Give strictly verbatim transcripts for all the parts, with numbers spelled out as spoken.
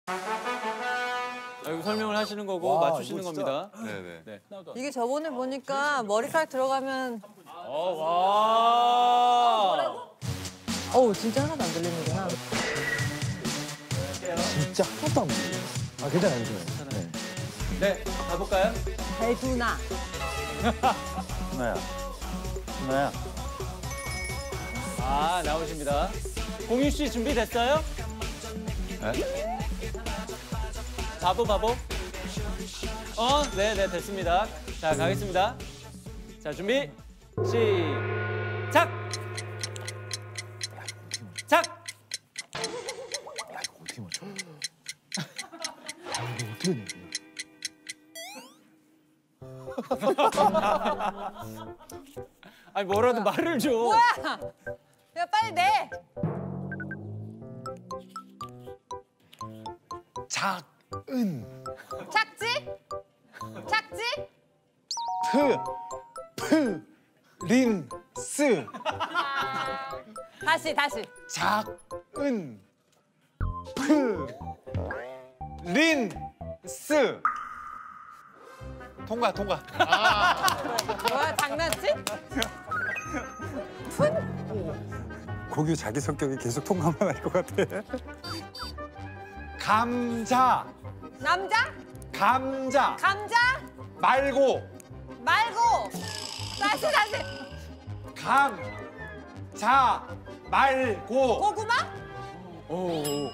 여기 설명을 하시는 거고 와, 맞추시는 겁니다. 네네. 네. 이게 저번에 보니까 머리카락 들어가면 어, 와. 뭐라고? 어우, 진짜 하나도 안 들리는구나. 진짜 하나도 안 들려. 아, 괜찮아요, 괜찮아요. 네. 네, 가볼까요? 배두나. 누나야. 누나야. 아, 나오십니다. 공유 씨 준비됐어요? 네? 바보 바보. 어, 네, 네, 됐습니다. 자, 가겠습니다. 자, 준비. 시작. 작. 야, 이거 어떻게 맞춰? 이거 어떻게 내? 아니, 뭐라도 뭐야? 말을 줘. 뭐야? 야, 빨리 내. 작은. 착지? 착지? 프. 프. 린. 스. 다시, 다시. 작은. 프. 린. 스. 통과 통과. 뭐야, 장난치? 고규 자기 성격이 계속 통과만 할 것 같아. 감자. 남자? 감자. 감자? 말고. 말고. 다시, 다시. 감. 자. 말고. 고구마? 오.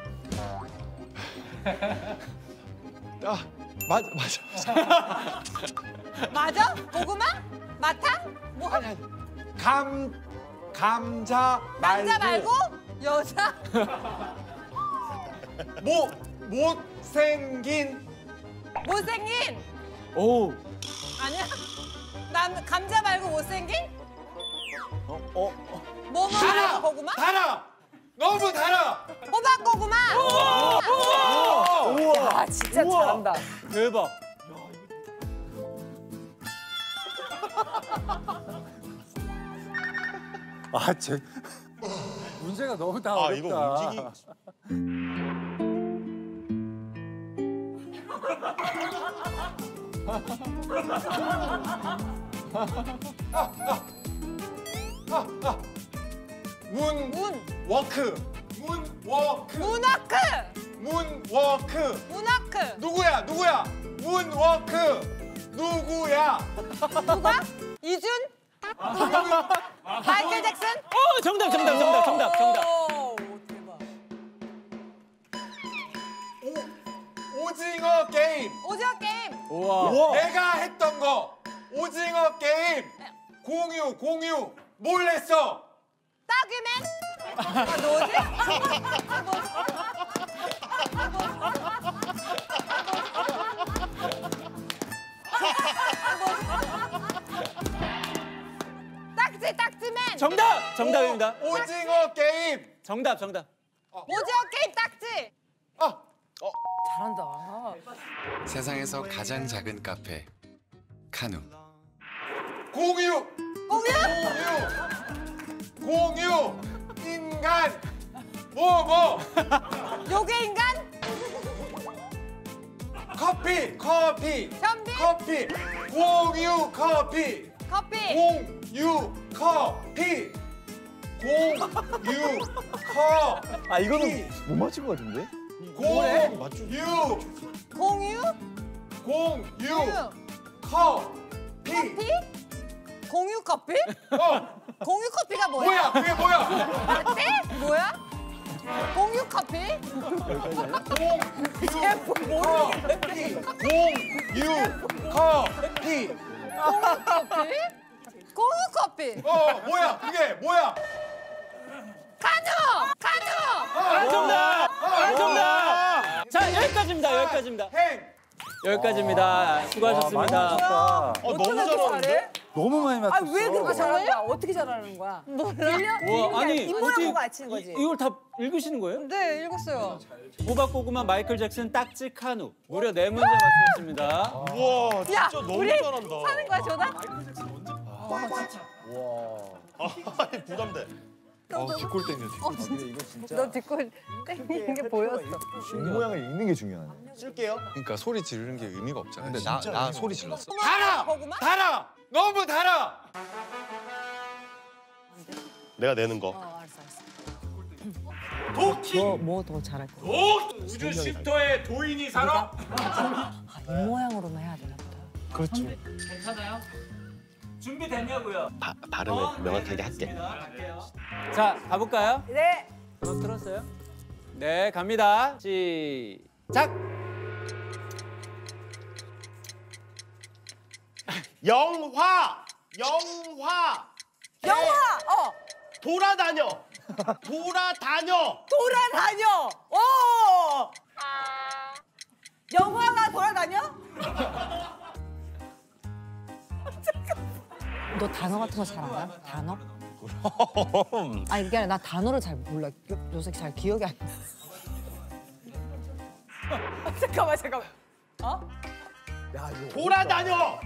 아, 맞아, 맞아. 맞아? 고구마? 마탕? 뭐? 아니, 아니. 감, 감자 말고. 남자 말고? 여자? 모, 못생긴. 못생긴? 오. 아니야? 남, 감자 말고 못생긴? 어, 어. 뭐 달아! 말고 고구마? 달아! 너무 달아! 호박 고구마? 우와! 야, 진짜 잘한다. 대박. 아, 제 문제가 너무 다 아 어렵다. 이거 움직이. 문, 문. 워크. 문, 워크. 문워크. 문, 워크. 문워크. 누구야, 누구야? 문, 워크. 누구야? 누가? 이준? 마이클 잭슨? 어, 정답, 정답, 정답, 정답, 정답. 오, 대박. 오, 오징어 게임. 오징어 게임. 우와. 내가 했던 거. 오징어 게임. 공유, 공유. 뭘 했어? 따그맨? 아, 뭐지? 딱지, 딱지맨. 정답, 정답입니다. 오, 오징어 게임. 정답, 정답. 오징어 게임 딱지. 아, 잘한다. 세상에서 가장 작은 카페 카누. 공유. 공유? 공유. 공유. 인간. 뭐, 뭐. 요괴 인간? 커피. 커피. 현비? 커피. 공유 커피. 커피. 공유 커피. 공유 커피. 아, 이거는 못 맞출 것 같은데? 공유. 공유? 공유 커피. 커피? 공유 커피? 어, 공유 커피가 뭐야? 뭐야? 그게 뭐야? 라떼? 뭐야? 공유 커피? 공유 커피. 공유 커피. 공유 커피? 공유 커피? 어, 뭐야? 그게 뭐야? 카누! 카누! 아, 정답! 아, 정답! 자, 여기까지입니다, 여기까지입니다. 행. 여기까지입니다. 수고하셨습니다. 아, 어 너무 잘하는데? 너무 많이 맞췄어. 아, 왜 그렇게 잘하냐? 어떻게 잘하는 거야? 몰라. 우와, 아니, 입모양 어떻게 보고 맞히는 거지. 이, 이걸 다 읽으시는 거예요? 네, 읽었어요. 호박고구마, 마이클 잭슨, 딱지, 카누. 무려 네 문제 맞추셨습니다. 우와 진짜 야, 너무 우리 잘한다. 사는 거야, 전화? 아 부담돼. 어, 뒷골 땡겨. 뒷골. 너 뒷골 땡기는 게 보였어. 이 모양을 읽는 게 중요하네. 쓸게요. 그러니까 소리 지르는 게 의미가 없잖아. 근데 나 나 소리 질렀어. 달아! 달아! 너무 달아! 내가 내는 거. 어, 알았어, 알았어. 도끼! 뭐 더 잘할 거야? 도! 우주 쉼터에 도인이 살아? 아, 이 모양으로만 해야 되나 보다. 그렇죠. 괜찮아요? 준비됐냐고요? 바, 발음을 명확하게 할게. 자, 가볼까요? 네. 음악 틀었어요? 네, 갑니다. 시작! 영화! 영화! 영화. 어. 돌아다녀! 돌아다녀! 돌아다녀. 오. 영화가 돌아다녀? 너 단어 같은 거 잘 알아? 단어? 그럼. 아니 그게 아니라 나 단어를 잘 몰라. 요, 요새 잘 기억이 안 나. 잠깐만 잠깐만. 어? 돌아다녀!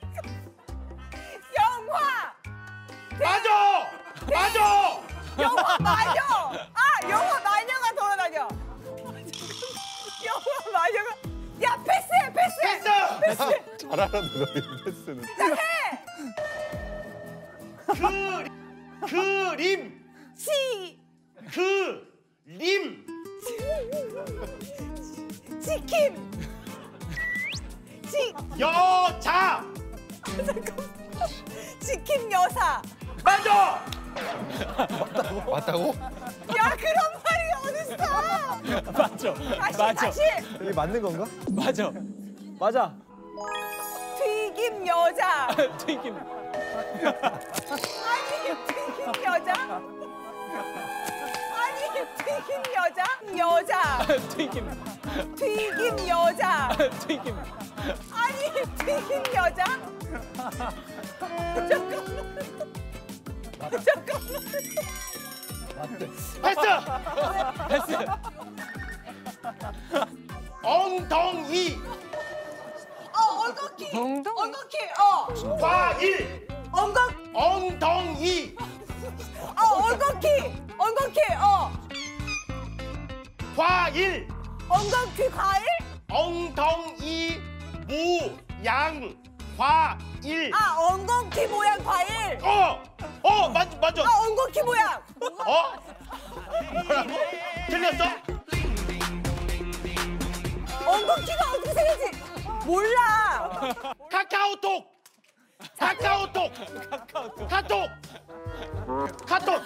영화. 맞아! 맞아! 영화 마녀. 아 영화 마녀가 돌아다녀. 영화 마녀가. 야 패스해 패스해. 패스! 잘하는데 너 패스는. 해. 그 그림! 치. 그림! 치킨. 치. 여자! 치킨 여사. 맞아! 맞다고? 야 그런 말이 어딨어? 맞죠? 다시 맞죠? 다시. 이게 맞는 건가? 맞아. 맞아. 튀김 여자. 튀김. 아니 튀김 여자. 아니 튀김 여자. 여자. 튀김. 튀김 여자. 튀김. 아니 튀김 여자. 잠깐만. 잠깐만. 패스! 패스. 엉덩이! 어 엉겅키. 엉겅키. 어. 과일! 엉겅. 엉덩이! 어 엉겅키. 엉겅키. 어. 과일! 엉겅퀴 과일? 엉덩이 모양 과일! 아 엉겅퀴 모양 과일. 어! 어! 맞, 맞아! 아 엉겅퀴 모양. 어? 뭐라고? 틀렸어? 엉겅퀴가 어떻게 생겼지? 몰라. 카카오톡! 카카오톡! 카톡! 카톡!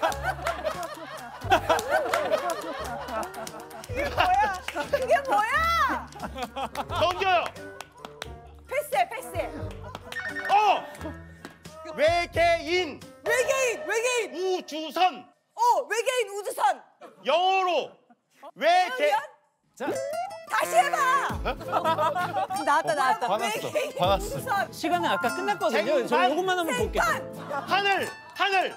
이게 뭐야? 그게 뭐야? 넘겨요! 패스해 패스해. 어! 외계인! 외계인 외계인. 우주선! 어 외계인 우주선. 영어로 외계... 연? 자, 다시 해봐. 나왔다 나왔다. 화났어, 외계인 화났어. 우주선. 시간은 아까 끝났거든요. 생판. 저 이것만 한번 볼게요. 생판. 하늘! 하늘!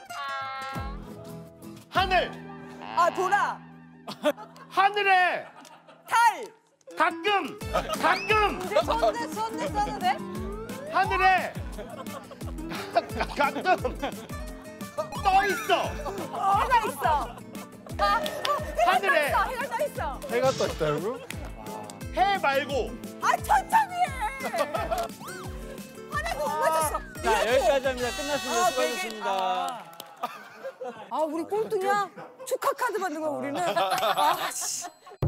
하늘! 아 돌아. 하늘에 달. 가끔! 가끔! 이제 손대 손대 썼는데? 하늘에 가- 가끔 떠 있어. 해가 있어. 아, 어, 해가 하늘에. 떠 있어. 해가 떠 있어. 해가 떠 있다고? 해 말고 아 천천히 해. 하나도 못 맞췄어. 자, 이렇게. 여기까지 합니다. 끝났습니다. 아, 수고하셨습니다. 아 우리 꼴등이야. 축하 카드 받는 거 우리는. 아 씨.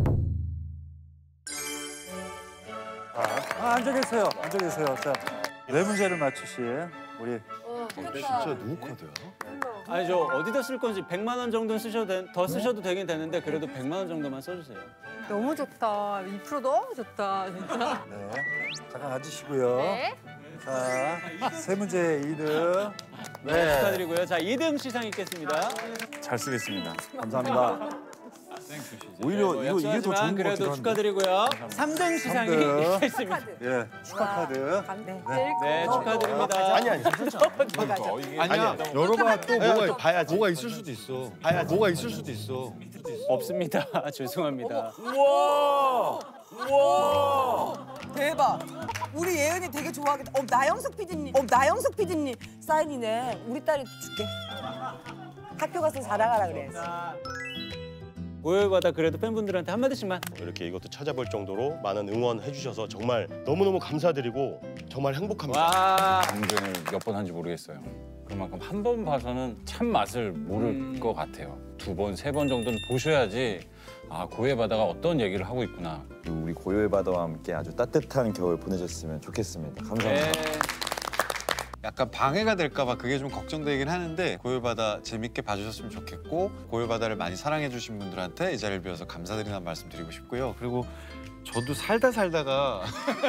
아, 앉아 계세요. 앉아 계세요. 자, 네 문제를 맞추신 우리 진짜 누구 카드야? 아니, 저 어디다 쓸 건지 백만 원 정도 쓰셔도 되, 더 쓰셔도 되긴 되는데 그래도 백만 원 정도만 써주세요. 너무 좋다. 이 프로 너무 좋다. 진짜. 네. 잠깐 앉으시고요. 네. 자, 세 문제 이 등. 네, 축하드리고요. 자, 이 등 시상 있겠습니다. 잘 쓰겠습니다. 감사합니다. 오히려 이거 이게 더 약소하지만 좋은 것 같기도 그래도 한데. 축하드리고요. 삼 등 시상이 삼 등. 있겠습니다. 예, 축하 카드. 네. 네, 축하드립니다. 아니 아니. 아니야. 열어봐 또 뭐가 봐야지. 뭐가 있을 수도 있어. 봐야지. 뭐가 있을 수도 있어. 없습니다. 죄송합니다. 우와. 우와. 대박. 우리 예은이 되게 좋아하겠다. 어 나영석 피디님. 어 나영석 피디님 사인이네. 우리 딸이 줄게. 학교 가서 자랑하라 그래야지. 고요바다 그래도 팬분들한테 한마디씩만. 이렇게 이것도 찾아볼 정도로 많은 응원해 주셔서 정말 너무너무 감사드리고 정말 행복합니다. 와. 방송을 몇 번 한지 모르겠어요. 그만큼 한 번 봐서는 참 맛을 모를 음. 것 같아요. 두 번, 세 번 정도는 보셔야지 아, 고요의 바다가 어떤 얘기를 하고 있구나. 그리고 우리 고요의 바다와 함께 아주 따뜻한 겨울 보내셨으면 좋겠습니다. 감사합니다. 네. 약간 방해가 될까봐 그게 좀 걱정되긴 하는데 고요바다 재밌게 봐주셨으면 좋겠고 고요바다를 많이 사랑해주신 분들한테 이 자리를 빌어서 감사드리는 말씀 드리고 싶고요. 그리고 저도 살다 살다가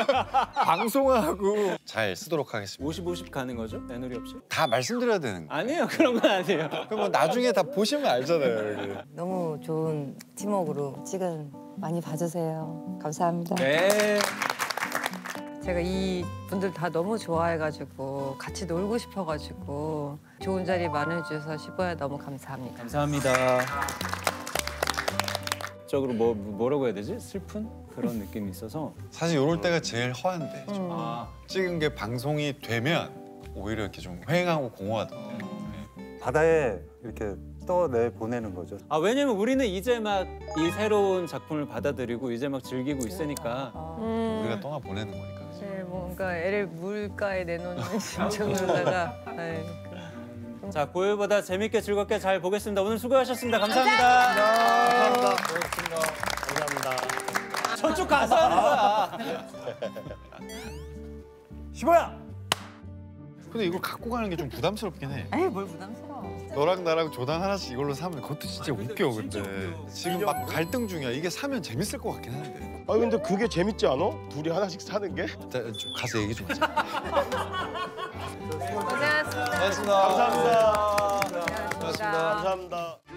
방송하고 잘 쓰도록 하겠습니다. 오십 오십 가는 거죠? 애누리 없이? 다 말씀드려야 되는 거. 아니에요. 그런 건 아니에요. 그럼 뭐 나중에 다 보시면 알잖아요. 여기. 너무 좋은 팀워크로 지금 많이 봐주세요. 감사합니다. 네. 제가 이 분들 다 너무 좋아해가지고 같이 놀고 싶어가지고 좋은 자리 마련해주셔서 시보야 너무 감사합니다. 감사합니다. 적으로 뭐 뭐라고 해야 되지? 슬픈 그런 느낌이 있어서. 사실 이럴 때가 제일 허한데 좀 아, 찍은 게 방송이 되면 오히려 이렇게 좀 휑하고 공허하던데. 바다에 이렇게 떠내 보내는 거죠. 아 왜냐면 우리는 이제 막 이 새로운 작품을 받아들이고 이제 막 즐기고 있으니까. 음, 우리가 떠나 보내는 거니까. 그치? 네, 뭔가 애를 물가에 내놓는 심정으로다가 아이, 자 고요보다 재밌게 즐겁게 잘 보겠습니다. 오늘 수고하셨습니다. 감사합니다. 감사합니다. 감사합니다. 저쪽 가서 하는 거야. 시보야! 근데 이걸 갖고 가는 게 좀 부담스럽긴 해. 에이 뭘 부담스러워. 너랑 나랑 조당 하나씩 이걸로 사면 그것도 진짜 웃겨. 근데 지금 막 갈등 중이야. 이게 사면 재밌을 것 같긴 한데. 아 근데 그게 재밌지 않아? 둘이 하나씩 사는 게? 일단 좀 가서 얘기 좀 하자. 고생하셨습니다. 고맙습니다. 감사합니다. 고생하셨습니다. 감사합니다.